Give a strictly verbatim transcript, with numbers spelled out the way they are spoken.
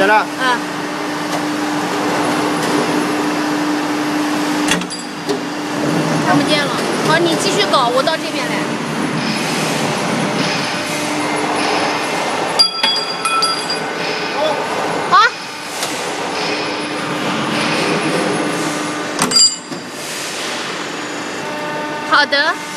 行了。 嗯。看不见了。好，你继续搞，我到这边来。好。好的。